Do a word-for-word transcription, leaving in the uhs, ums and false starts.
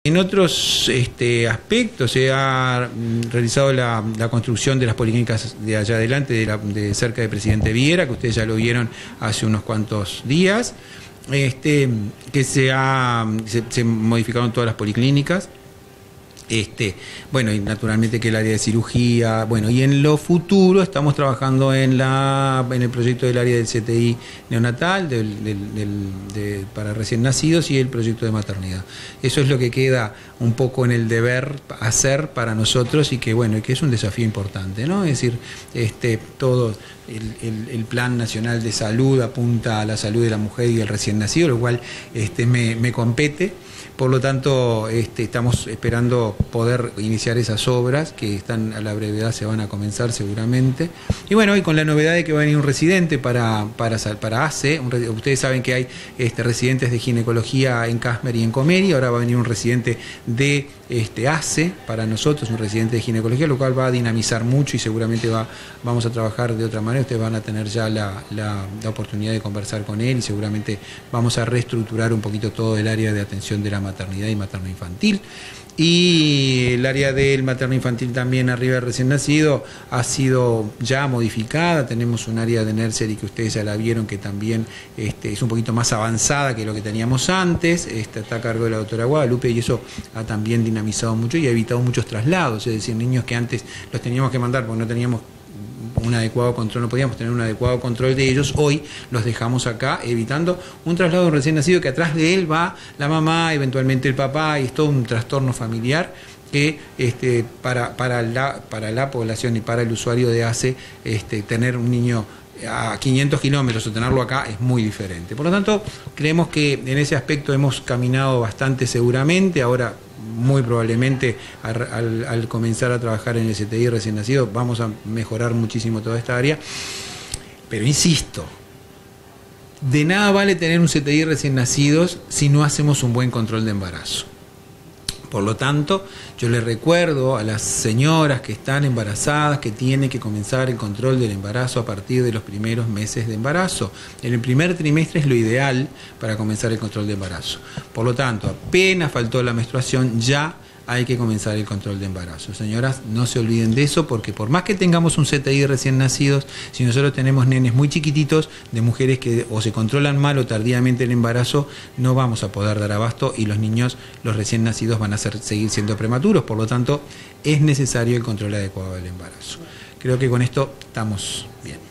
En otros este, aspectos se ha realizado la, la construcción de las policlínicas de allá adelante, de, la, de cerca de Presidente Viera, que ustedes ya lo vieron hace unos cuantos días, este, que se, ha, se, se modificaron todas las policlínicas. Este, bueno, y naturalmente que el área de cirugía, bueno, y en lo futuro estamos trabajando en la en el proyecto del área del C T I neonatal del, del, del, de, para recién nacidos y el proyecto de maternidad. Eso es lo que queda un poco en el deber hacer para nosotros y que bueno, que es un desafío importante, ¿no? Es decir, este, todo el, el, el Plan Nacional de Salud apunta a la salud de la mujer y el recién nacido, lo cual este, me, me compete. Por lo tanto, este, estamos esperando poder iniciar esas obras que están a la brevedad, se van a comenzar seguramente. Y bueno, y con la novedad de que va a venir un residente para, para, para A C E, un, ustedes saben que hay este, residentes de ginecología en Casmer y en Comeri, ahora va a venir un residente de este, A C E para nosotros, un residente de ginecología, lo cual va a dinamizar mucho y seguramente va, vamos a trabajar de otra manera. Ustedes van a tener ya la, la, la oportunidad de conversar con él y seguramente vamos a reestructurar un poquito todo el área de atención de la maternidad y materno-infantil. Y el área del materno-infantil también arriba del recién nacido ha sido ya modificada. Tenemos un área de nursery que ustedes ya la vieron, que también este, es un poquito más avanzada que lo que teníamos antes. Este, está a cargo de la doctora Guadalupe y eso ha también dinamizado mucho y ha evitado muchos traslados. Es decir, niños que antes los teníamos que mandar porque no teníamos un adecuado control, no podíamos tener un adecuado control de ellos, hoy los dejamos acá, evitando un traslado de un recién nacido que atrás de él va la mamá, eventualmente el papá, y es todo un trastorno familiar que este, para, para, la, para la población y para el usuario de A C E, este, tener un niño a quinientos kilómetros o tenerlo acá es muy diferente. Por lo tanto, creemos que en ese aspecto hemos caminado bastante seguramente. Ahora, muy probablemente, al, al, al comenzar a trabajar en el C T I recién nacido, vamos a mejorar muchísimo toda esta área. Pero insisto, de nada vale tener un C T I recién nacidos si no hacemos un buen control de embarazo. Por lo tanto, yo les recuerdo a las señoras que están embarazadas que tienen que comenzar el control del embarazo a partir de los primeros meses de embarazo. En el primer trimestre es lo ideal para comenzar el control de embarazo. Por lo tanto, apenas faltó la menstruación, ya hay que comenzar el control de embarazo. Señoras, no se olviden de eso, porque por más que tengamos un C T I recién nacidos, si nosotros tenemos nenes muy chiquititos, de mujeres que o se controlan mal o tardíamente el embarazo, no vamos a poder dar abasto y los niños, los recién nacidos, van a ser, seguir siendo prematuros. Por lo tanto, es necesario el control adecuado del embarazo. Creo que con esto estamos bien.